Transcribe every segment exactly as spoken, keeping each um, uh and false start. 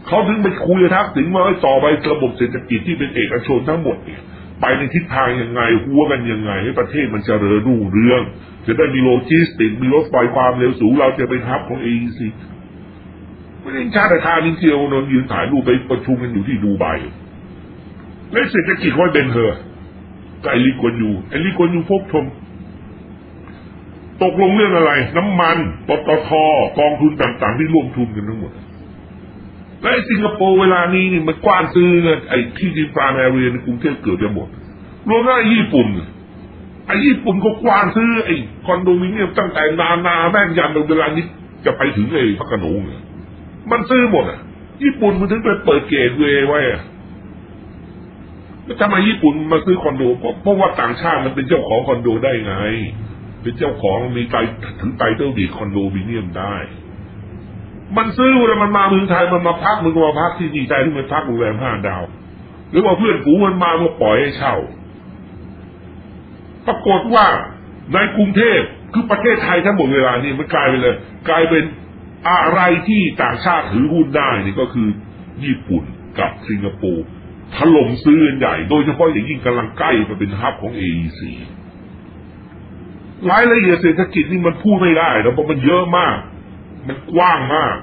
เขาถึงไปคุยทักถึงว่าต่อไประบบเศรษฐกิจที่เป็นเอกชนทั้งหมดเนี่ยไปในทิศทางยังไงหัวกันยังไงให้ประเทศมันเจริญรุ่งเรืองจะได้มีโลจิสติกมีรถไฟความเร็วสูงเราจะไปทับของ เอ อี ซี ไม่ได้ชาติทานิเทียวนนยืนถ่ายรูปไปประชุมกันอยู่ที่ดูไบและเศรษฐกิจค่อยเป็นเธอไอริกวนยูไอริกวนยูพกชมตกลงเรื่องอะไรน้ำมันปตท.กองทุนต่างๆที่ร่วมทุนกันทั้งหมดและไอ้สิงคโปร์เวลานี้นี่มันกว้านซื้อไอ้ที่ดินฟาร์มแอเรียในกรุงเทพเกือบจะหมดรวมทั้งไอ้ญี่ปุ่นไอ้ญี่ปุ่นก็กว้านซื้อไอ้คอนโดมิเนียมตั้งแต่นานาแม่งยันเวลานี้จะไปถึงไอ้พักกระโหนงมันซื้อหมดอ่ะญี่ปุ่นมันถึงไปเปิดเกตเวย์ไว้อ่ะแล้วทำไมญี่ปุ่นมาซื้อคอนโดเพราะเพราะว่าต่างชาติมันเป็นเจ้าของคอนโดได้ไงเป็นเจ้าของมีไตถึงไตเติลดีคอนโดมิเนียมได้มันซื้อเวลามันมาเมืองไทยมันมาพักมันก็มาพักที่ดีใจที่มันพักโรงแรมห้าดาวหรือว่าเพื่อนฝูงมันมาก็ปล่อยให้เช่าปรากฏว่าในกรุงเทพคือประเทศไทยทั้งหมดเวลานี้มันกลายไปเลยกลายเป็นอะไรที่ต่างชาติถือหุ้นได้นี่ก็คือญี่ปุ่นกับสิงคโปร์ถล่มซื้อใหญ่โดยเฉพาะอย่างยิ่งกำลังใกล้มาเป็นฮับของ เอ อี ซี รายละเอียดเศรษฐกิจนี่มันพูดไม่ได้นะเพราะมันเยอะมากมันกว้างมาก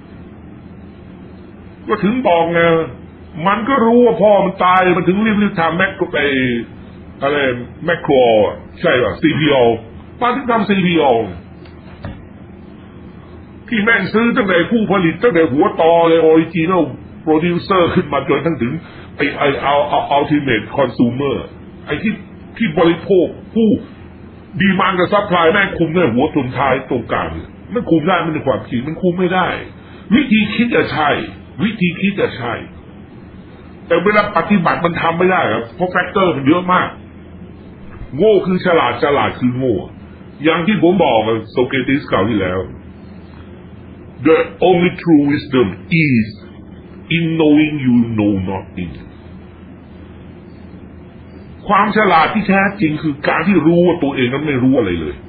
ก็ถึงบอกไงมันก็รู้ว่าพ่อมันตายมันถึงรีบๆทำแมคโครไปอะไรแมคโครใช่ป่ะ ซี พี โอ มาถึงทำ ซี พี โอ ที่แม่งซื้อตั้งแต่ผู้ผลิตตั้งแต่หัวตอเลยออริจินัลโปรดิวเซอร์ขึ้นมาจนทั้งถึงไอไอเอาเอาอัลติเมทคอน sumer ไอที่ที่บริโภคผู้ดีมานด์กับซัพพลายแม่งคุมได้หัวตรงท้ายตรงกลางมันคุมได้มันในความจริงมันคุมไม่ได้วิธีคิดจะใช่วิธีคิดจะใช่แต่เวลาปฏิบัติมันทำไม่ได้ครับเพราะแฟกเตอร์มันเยอะมากโง่คือฉลาดฉลาดคือโง่อย่างที่ผมบอกกับโซเครติสกล่าวที่แล้ว The only true wisdom is in knowing you know nothing ความฉลาดที่แท้จริงคือการที่รู้ว่าตัวเองนั้นไม่รู้อะไรเลย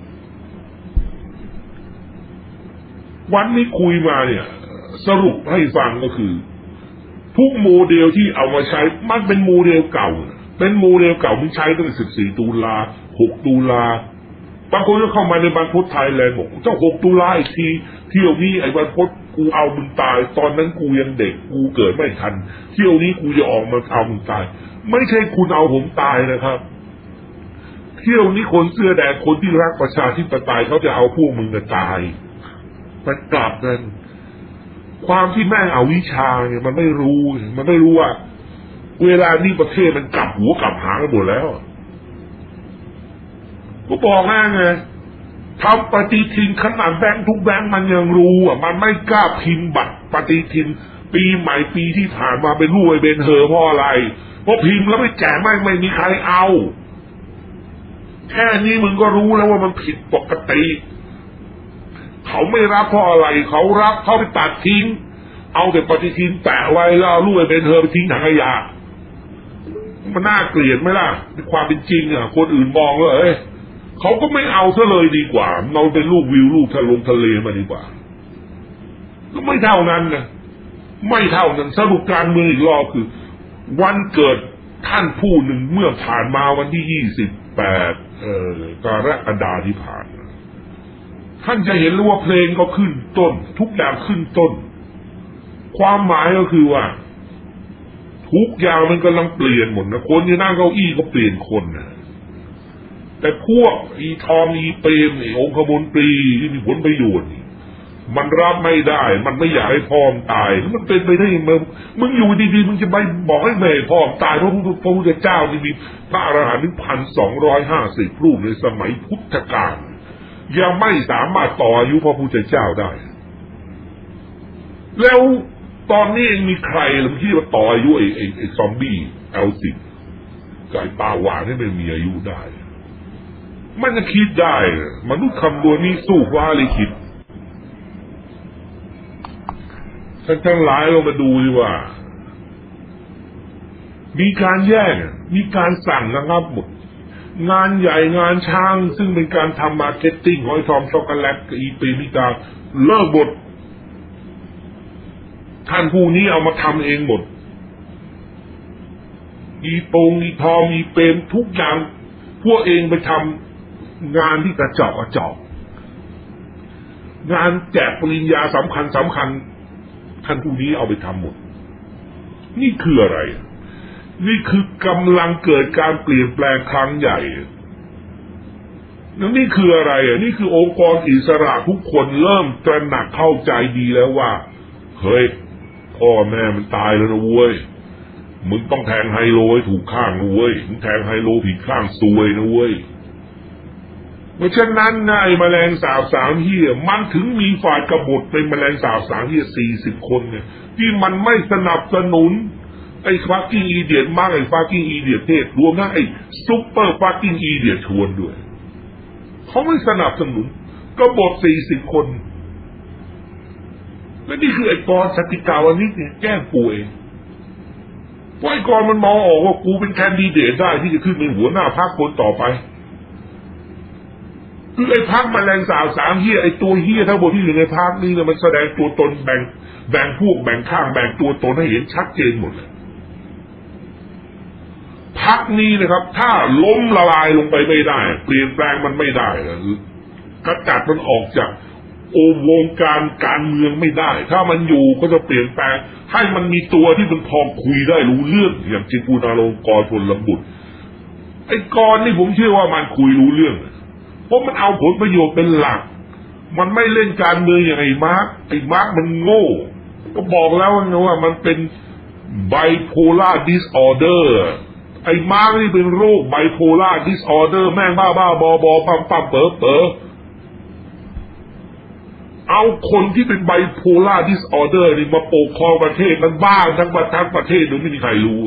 วันนี้คุยมาเนี่ยสรุปให้ฟังก็คือทุกโมเดลที่เอามาใช้มันเป็นโมเดลเก่าเป็นโมเดลเก่าที่ใช้ตั้งแต่สิบสี่ตุลาหกตุลาบางคนก็เข้ามาในบรรพตไทยแลนด์บอกเจ้าหกตุลาอีกทีเที่ยวนี้ไอ้บรรพตกูเอามึงตายตอนนั้นกูยังเด็กกูเกิดไม่ทันเที่ยวนี้กูจะออกมาเอามึงตายไม่ใช่คุณเอาผมตายนะครับเที่ยวนี้คนเสื้อแดงคนที่รักประชาธิปไตยเขาจะเอาพวกมึงจะตายมันกลับกันความที่แม่งเอาวิชาเนี่ยมันไม่รู้มันไม่รู้ว่าเวลานี้ประเทศมันกลับหัวกลับหางกันหมดแล้วก็บอกง่ายไงทำปฏิทินขนาดแบงค์ทุกแบงค์มันยังรู้อ่ะมันไม่กล้าพิมพ์บัตรปฏิทินปีใหม่ปีที่ผ่านมาเป็นรูปไอ้เบนเฮอร์เพราะอะไรเพราะพิมพ์แล้วไม่แจกไม่ไม่มีใครเอาแค่นี้มึงก็รู้แล้วว่ามันผิดปกติเขาไม่รับเพราะอะไรเขารับเขาไปตัดทิ้งเอาแต่ปฏิทินแปะไว้แล้วเอารูปไอ้เบนเฮอร์ไปทิ้งถังขยะมันน่าเกลียดไหมล่ะในความเป็นจริงอ่ะคนอื่นมองว่าเอ้ยเขาก็ไม่เอาซะเลยดีกว่าเราเป็นรูปวิวรูปทะลงทะเลมาดีกว่าก็ไม่เท่านั้นนะไม่เท่านั้นสรุปการเมืองอีกรอบคือวันเกิดท่านผู้หนึ่งเมื่อผ่านมาวันที่ยี่สิบแปดเอ่อกรกฎาคมที่ผ่านท่านจะเห็นรู้ว่าเพลงก็ขึ้นต้นทุกอย่างขึ้นต้นความหมายก็คือว่าทุกอย่างมันกำลังเปลี่ยนหมดนะคนที่นั่งเก้าอี้ก็เปลี่ยนคนนะแต่พวกอีทอมอีเปรมไอ้องคมนตรีที่มีผลประโยชน์มันรับไม่ได้มันไม่อยากให้พ่อมตายมันเป็นไปได้ยังไงมึงอยู่ดีๆมึงจะไปบอกให้แม่พ่อมตายเพราะพระพุทธเจ้านี่มีพระอรหันต์ถึงพันสองร้อยห้าสิบรูปในสมัยพุทธกาลยังไม่สามารถต่ออายุพระพุทธเจ้าได้แล้วตอนนี้มีใครหรือที่ว่าต่ออายุไอ้ไอ้ไอ้ซอมบี้เอลซินไก่ปลาหวานให้มันมีอายุได้มันจะคิดได้มนุษย์คำนวณนี้สู้ฟ้าเลยคิดท่านทั้งหลายเรามาดูดีว่ามีการแย่งมีการสั่งนะครับหมดงานใหญ่งานช้างซึ่งเป็นการทำมาร์เก็ตติ้งหอยทองช็อกโกแลตกับอีปีมิกาเลิกหมดท่านผู้นี้เอามาทำเองหมดอีโปงอีทองอีเปรมทุกอย่างพวกเองไปทำงานที่กระจอกกระจอกงานแจกปริญญาสำคัญสำคัญท่านผู้นี้เอาไปทำหมดนี่คืออะไรนี่คือกำลังเกิดการเปลี่ยนแปลงครั้งใหญ่แล้วนี่คืออะไรอ่ะนี่คือองค์กรอิสระทุกคนเริ่มตระหนักเข้าใจดีแล้วว่าเฮ้ยพ่อแม่มันตายแล้วนะเว้ยมึงต้องแทงไฮโลให้ถูกข้างนะเว้ยมึงแทงไฮโลผิดข้างซวยนะเว้ยเพราะฉะนั้นนายแมลงสาบสามเหี้ยมันถึงมีฝ่ายกบฏเป็นแมลงสาบสามเหี้ยสี่สิบคนเนี่ยที่มันไม่สนับสนุนไอ้ฟักกิ้งอีเดียตมากไอ้ฟักกิ้งอีเดียตเทศรวมทั้งไอ้ซุปเปอร์ฟักกิ้งอีเดียตชวนด้วยเขาไม่สนับสนุนกบฏสี่สิบคนและนี่คือไอ้กรสติกาวนิชเนี่ยแกล้งป่วยเพราะไอ้กรมันมองออกว่ากูเป็นแคนดิเดตได้ที่จะขึ้นเป็นหัวหน้าพรรคคนต่อไปคือไอ้พรรคแมลงสาบสามเหี้ยไอ้ตัวเหี้ยทั้งหมดที่อยู่ในพรรคนี่เนี่ยมันแสดงตัวตนแบ่งแบ่งพวกแบ่งข้างแบ่งตัวตนให้เห็นชัดเจนหมดเลยพรรคนี้นะครับถ้าล้มละลายลงไปไม่ได้เปลี่ยนแปลงมันไม่ได้กระจัดมันออกจากโอวงการการเมืองไม่ได้ถ้ามันอยู่ก็จะเปลี่ยนแปลงให้มันมีตัวที่มันพอคุยได้รู้เรื่องอย่างจิปูนาลงกรพลบุตรไอ้กรนี่ผมเชื่อว่ามันคุยรู้เรื่องเพราะมันเอาผลประโยชน์เป็นหลักมันไม่เล่นการเมืองอย่างไอ้มาร์กไอ้มาร์กมันโง่ก็บอกแล้วนะว่ามันเป็นไบโพล่าดิสออเดอร์ไอ้มาร์กนี่เป็นโรคไบโพล่าดิสออเดอร์แม่งบ้าบ้าบอบอปั๊มปั๊มเป๋อเป๋อเอาคนที่เป็นไบโพล่าดิสออเดอร์นี่มาปกครองประเทศมันบ้าทั้งประทั้งประเทศโดยไม่มีใครรู้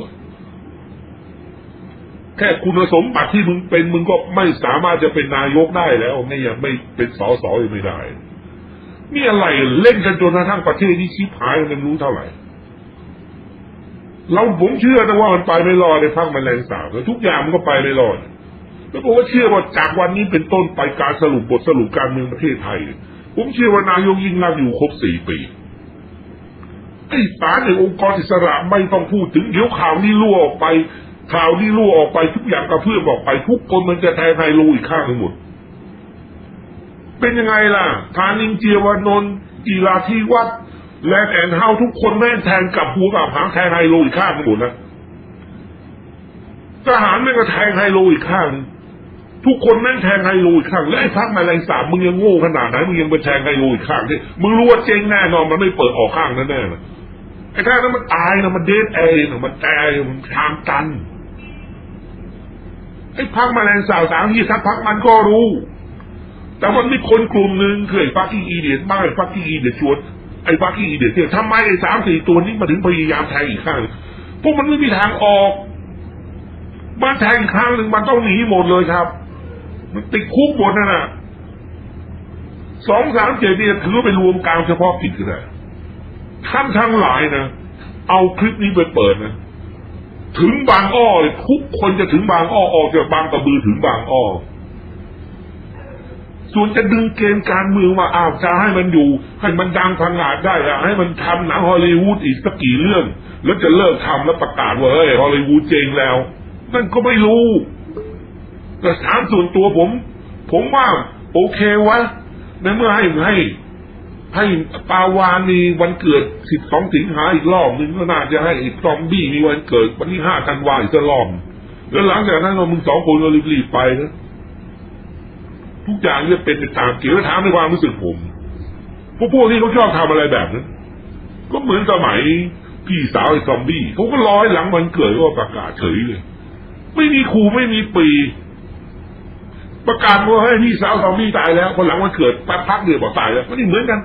แค่คุณสมบัติที่มึงเป็นมึงก็ไม่สามารถจะเป็นนายกได้แล้วไม่ยังไม่เป็นสสยังไม่ได้นี่อะไรเล่นกันจนกระทั่งประเทศนี้ชิบหายมันรู้เท่าไหร่เราผมเชื่อนะว่ามันไปไม่รอดในพรรคแมลงสาบแล้วทุกอย่างมันก็ไปไม่รอดแล้วผมก็เชื่อว่าจากวันนี้เป็นต้นไปการสรุปบทสรุปการเมืองประเทศไทยผมเชื่อว่านายกยิ่งรักอยู่ครบสี่ปีไอ้ป๋าในองค์กรอิสระไม่ต้องพูดถึงเดี๋ยวข่าวนี้รั่วออกไปข่าวนี้รั่วออกไปทุกอย่างกระเพื่อมออกไปทุกคนมันจะแทงไฮโลอีกข้างหมดเป็นยังไงล่ะธานินเจียวานนท์กีฬาที่วัดแลนด์แอนด์เฮาทุกคนแม่งแทงกับหัวกับหางแทงไฮโลอีกข้างหมดนะทหารแม่งก็แทงไฮโลอีกข้างทุกคนแม่งแทงไฮโลอีกข้างและไอ้พรรคแมลงสาบมึงยังโง่ขนาดไหนมึงยังไปแทงไฮโลอีกข้างที่มึงรู้ว่าเจ๊งแน่นอนมันไม่เปิดออกข้างแน่แน่นะไอ้ข้างนั้นมันตายนะมันเดทเองมันตายมันทางตันไอ้พรรคแมลงสาบสามที่สักพักมันก็รู้แต่มันมีคนกลุ่มหนึ่งเคยฟักกิ้งอีเดียตบ้างไอ้ฟักกิ้งอีเดียตชวนไอ้ฟักกิ้งอีเดียตเนี่ยทำไมไอ้สามสี่ตัวนี้มาถึงพยายามแทงอีกข้างพวกมันไม่มีทางออกมันแทงอีกข้างหนึ่งมันต้องหนีหมดเลยครับมันติดคุกหมดนั่นน่ะสองสามเจ็ดเนี่ยถือไปรวมกลางเฉพาะกิจก็ได้ท่านทั้งหลายนะเอาคลิปนี้ไปเปิดนะถึงบางอ้อทุกคนจะถึงบางอ้อออกจากบางกระบือถึงบางอ้อส่วนจะดึงเกมการเมืองมาอ้าวจะให้มันอยู่ให้มันดังพังงาดได้อะให้มันทำหนังฮอลลีวูดอีกสักกี่เรื่องแล้วจะเลิกทำแล้วประกาศว่าเฮ้ยฮอลลีวูดเจ๊งแล้วนั่นก็ไม่รู้แต่ถามส่วนตัวผมผมว่าโอเควะในเมื่อให้ให้ให้ปาวานีวันเกิดสิบสองสิงหาอีกรอบนึงก็น่าจะให้อีกซอมบี้มีวันเกิดวันที่ห้าธันวาอีกสักรอบแล้วหลังจากนั้นเรามึงสองคนก็รีบๆไปนะทุกอย่างจะเป็นไปตามเกี่ยวกับถามในความรู้สึกผมพวกพวกที่เขาชอบทำอะไรแบบนั้นก็เหมือนสมัยพี่สาวไอ้ซอมบี้เขาก็ร้อยหลังวันเกิดก็ประกาศเฉยเลยไม่มีครูไม่มีปีประกาศว่าให้พี่สาวซอมบี้ตายแล้วคนหลังวันเกิดแป๊บพักเดียวบอกตายแล้วก็นี่เหมือนกัน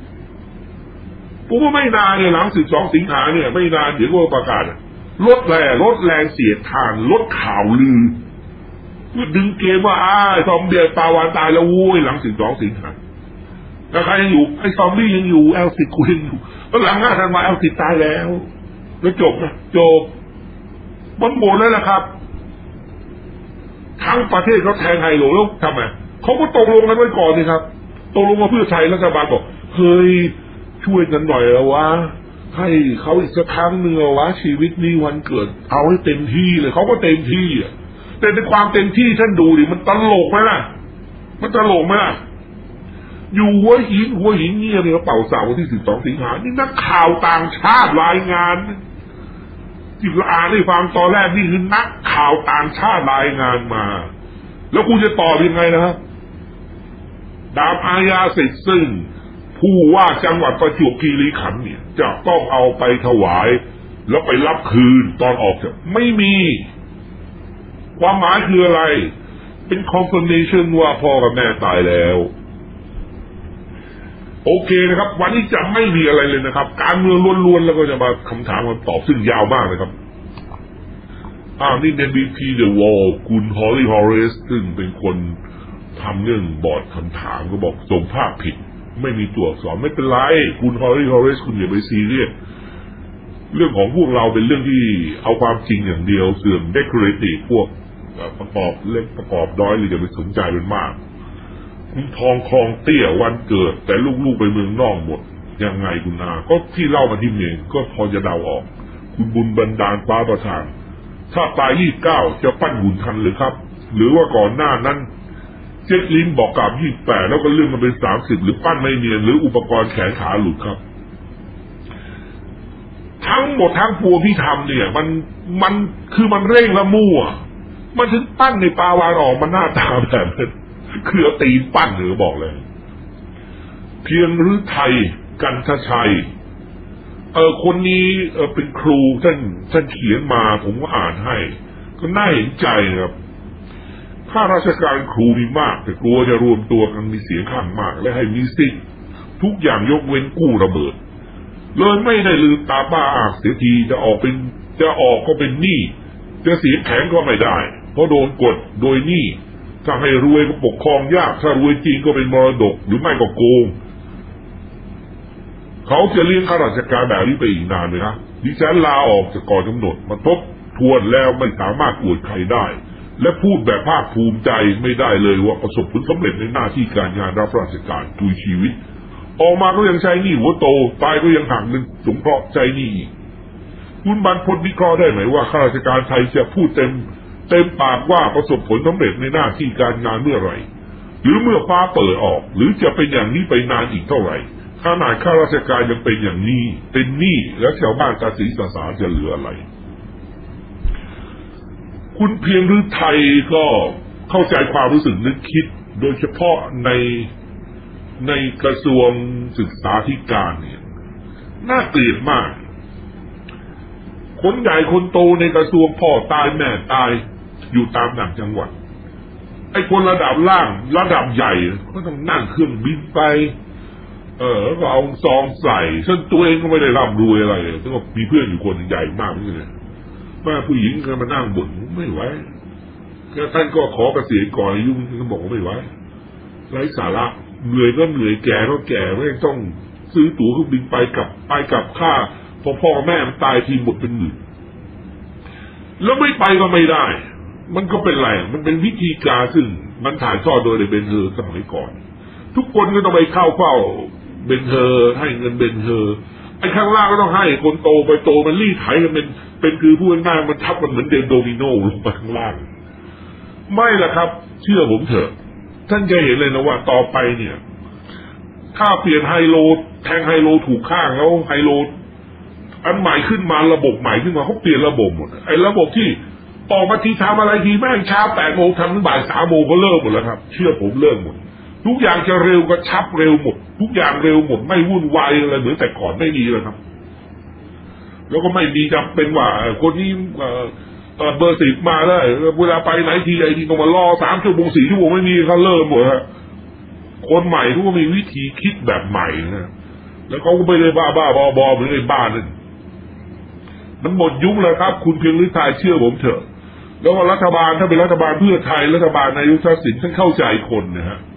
ผมว่าไม่นานเนี่ยหลังสิบสองสิงหาเนี่ยไม่นานเดี๋ยวก็ประกาศลดแรงลดแรงเสียดทานลดข่าวลือเพื่อดึงเกมว่าอ้าซอมบี้ปาวานตายแล้ววุ้ยหลังสิบสองสิงหาแล้วใครยังอยู่ไอ้ซอมบี้ยังอยู่แอลซิดกูยังอยู่แล้วหลังห้าธันวาแอลซิดตายแล้วแล้วจบนะจบมันหมดแล้วล่ะครับทั้งประเทศเขาแทงไฮโลแล้วทำไมเขาก็ตกลงกันไว้ก่อนนี่ครับตกลงมาเพื่อไทยรัฐบาลบอกเฮ้ยช่วยกันหน่อยแล้ววะให้เขาอีกสักครั้งหนึ่งวะชีวิตนี้วันเกิดเอาให้เต็มที่เลยเขาก็เต็มที่อ่ะแต่ในความเต็มที่ท่านดูดิมันตลกไหมล่ะมันตลกไหมล่ะอยู่หัวหินหัวหินเงียบเลยเป่าสาววันที่สิบสองสิงหานี่นักข่าวต่างชาติรายงานที่เราอ่านให้ฟังตอนแรกนี่คือนักข่าวต่างชาติรายงานมาแล้วกูจะตอบยังไงนะครับดาบอาญาเสร็จซึ่งผู้ว่าจังหวัดประจวบคีรีขันธ์เนี่ยจะต้องเอาไปถวายแล้วไปรับคืนตอนออกจากไม่มีความหมายคืออะไรเป็น confirmation ว่าพ่อกับแม่ตายแล้วโอเคนะครับวันนี้จะไม่มีอะไรเลยนะครับการเมืองล้วนๆแล้วก็จะมาคำถามคำตอบซึ่งยาวมากเลยครับอ่านี่ เอ็น บี พี The Wall คุณฮอลลี่ฮอเรสซึ่งเป็นคนทำเรื่องบอร์ดคำถามก็บอกส่งภาพผิดไม่มีตัวอักษรไม่เป็นไรคุณฮอลลี่ฮอเรสคุณอย่าไปซีเรียสเรื่องของพวกเราเป็นเรื่องที่เอาความจริงอย่างเดียวเสื่อมเดคอเรทีฟพวกประกอบเล็กประกอบน้อยเลยอย่าไปสนใจเป็นมากคุณทองคลองเตี้ยวันเกิดแต่ลูกๆไปเมืองนอกหมดยังไงคุณอาก็ที่เล่ามาที่เมนก็พอจะเดาออกคุณบุญบันดาลฟ้าประทานถ้าตายยี่สิบเก้าจะปั้นหุ่นทันหรือครับหรือว่าก่อนหน้านั้นเจ็ดลิ้นบอกกับยี่สิบแปดแล้วก็เลื่อนมาเป็นสามสิบหรือปั้นไม่เนียนหรืออุปกรณ์แขนขาหลุดครับทั้งหมดทั้งปวงที่ทำเนี่ยมันมันคือมันเร่งและมั่วมันถึงปั้นในปาวานออกมันหน้าตาแบบนั้นคือเอาตีปั้นหรือบอกเลยเพียงฤทัยกันทชัยเออคนนี้เออเป็นครูท่านท่านเขียนมาผมก็อ่านให้ก็น่าเห็นใจครับข้าราชการครูมีมากแต่กลัวจะรวมตัวกันมีเสียงข้างมากและให้มีสิทธิ์ทุกอย่างยกเว้นกู้ระเบิดเลยไม่ได้ลืมตาบ้าอากเสียทีจะออกเป็นจะออกก็เป็นหนี้จะเสียแข็งก็ไม่ได้เพราะโดนกดโดยหนี้ถ้าให้รวยก็ปกครองยากถ้ารวยจริงก็เป็นมรดกหรือไม่ก็โกงเขาจะเลี้ยงข้าราชการแบบนี้ไปอีกนานเลยนะดิฉันลาออกจากก่อนกำหนดมาทบทวนแล้วไม่สามารถอวดใครได้และพูดแบบภาคภูมิใจไม่ได้เลยว่าประสบผลสำเร็จในหน้าที่การงานรับราชการทุยชีวิตออกมาก็ยังใช้หนี้หัวโตตายก็ยังหักเงินสงเคราะห์ใจหนี้คุณบรรพตวิเคราะห์ได้ไหมว่าข้าราชการไทยจะพูดเต็มเต็มปากว่าประสบผลสำเร็จในหน้าที่การงานเมื่อไหร่หรือเมื่อฟ้าเปิดออกหรือจะเป็นอย่างนี้ไปนานอีกเท่าไหร่ขนาดข้าราชการยังเป็นอย่างนี้เป็นหนี้แล้วชาวบ้านตาสีสาสาจะเหลืออะไรคุณเพียงฤทัยก็เข้าใจความรู้สึกนึกคิดโดยเฉพาะในในกระทรวงศึกษาธิการเนี่ยน่าเกลียดมากคนใหญ่คนโตในกระทรวงพ่อตายแม่ตายอยู่ตามต่างจังหวัดไอ้คนระดับล่างระดับใหญ่ก็ต้องนั่งเครื่องบินไปเออแล้วก็เอาซองใส่ซึ่งตัวเองก็ไม่ได้ร่ำรวยอะไรเลยแต่ก็มีเพื่อนอยู่คนใหญ่มากเลยแม่ผู้หญิงก็มานั่งบ่นไม่ไหวแค่ท่านก็ขอเกษียณก่อนอายุก็บอกว่าไม่ไหวไร้สาระเหนื่อยก็เหนื่อยแก่ก็แก่ไม่ต้องซื้อตั๋วเครื่องบินไปกลับไปกลับค่าพอพ่อแม่มันตายทีหมดเป็นหมื่นแล้วไม่ไปก็ไม่ได้มันก็เป็นไรมันเป็นวิธีการซึ่งมันถ่ายทอดโดยในเบนเฮอร์สมัยก่อนทุกคนก็ต้องไปเข้าเฝ้าเบนเฮอร์ให้เงินเบนเฮอร์ไอ้ข้างล่างก็ต้องให้คนโตไปโตมันรีดไถกันเป็นเป็นคือพูดง่ายมันทับมันเหมือนเดนโดมิโนลงไปข้างล่างไม่ล่ะครับเชื่อผมเถอะท่านจะเห็นเลยนะว่าต่อไปเนี่ยถ้าเปลี่ยนไฮโลแทงไฮโลถูกข้างแล้วไฮโลอันใหม่ขึ้นมาระบบใหม่ขึ้นมาเขาเปลี่ยนระบบหมดไอ้ระบบที่ออกมาทีทำอะไรทีแม่งเช้าแปดโมงทำถึงบ่ายสามโมงก็เลิกหมดแล้วครับเชื่อผมเลิกหมดทุกอย่างจะเร็วกระชับเร็วหมดทุกอย่างเร็วหมดไม่วุ่นวายอะไรเหมือนแต่ก่อนไม่มีเลยครับแล้วก็ไม่มีจำเป็นว่าคนนี้เบอร์สิบมาได้เวลาไปไหนทีไอ้ทีต้องมารอสามชั่วโมงสี่ชั่วโมงไม่มีเขาเลิกหมดฮะคนใหม่ทุกคนมีวิธีคิดแบบใหม่นะแล้วเขาก็ไม่ได้บ้าบ้าบอบอเหมือนไอ้บ้านั่นมันหมดยุคแล้วครับคุณเพียงฤทัยเชื่อผมเถอะแล้วว่ารัฐบาลถ้าเป็นรัฐบาลเพื่อไทยรัฐบาลนายกทักษิณท่านเข้าใจคนนะฮะ